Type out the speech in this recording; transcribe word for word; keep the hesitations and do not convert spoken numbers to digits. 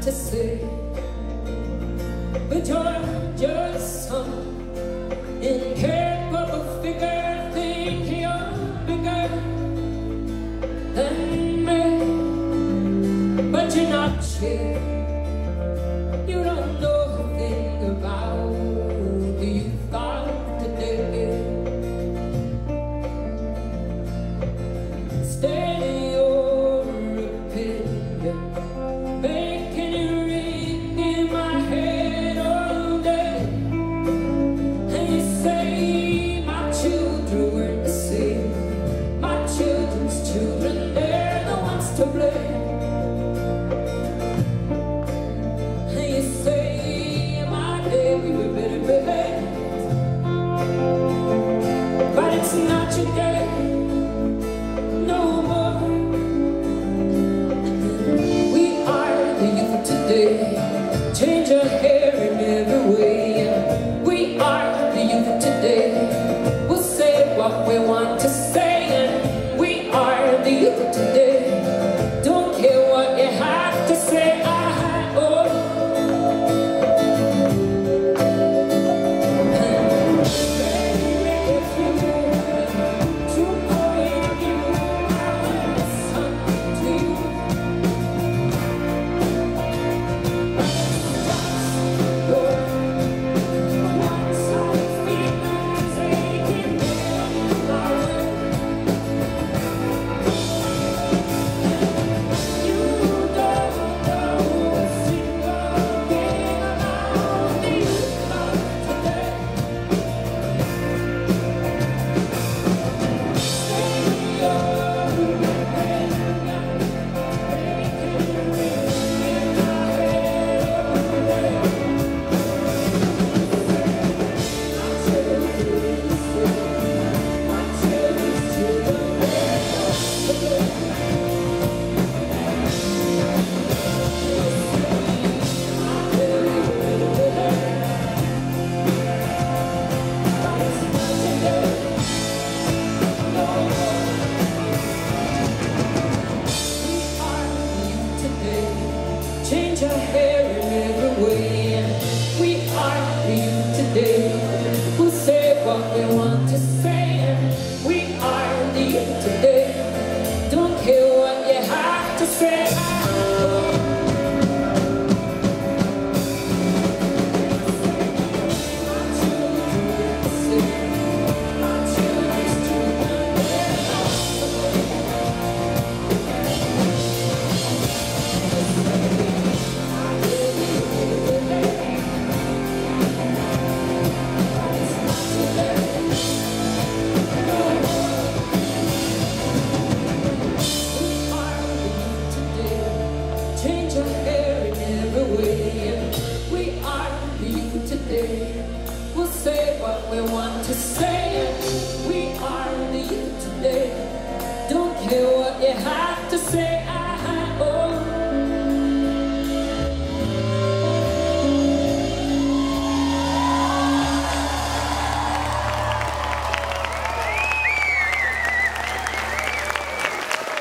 want to say, but you're just some incapable figure. Think you're bigger than me, but you're not here. You don't know a thing about the youth of today. Steady your opinion, making it ring in my head all day. And you say my children weren't the same. My children's children, they're the ones to blame. And you say my day we were better behaved, but it's not your day. Change your hair in every way. We are the youth of today. We'll say what we want to say, and we are the youth of today. Don't care what you have to say. I oh. Change your hair in every way. We are the youth today. We'll say what we want to say. We are the youth today. Don't care what you have to say. Change your hair in every way. We are the youth today. We'll say what we want to say.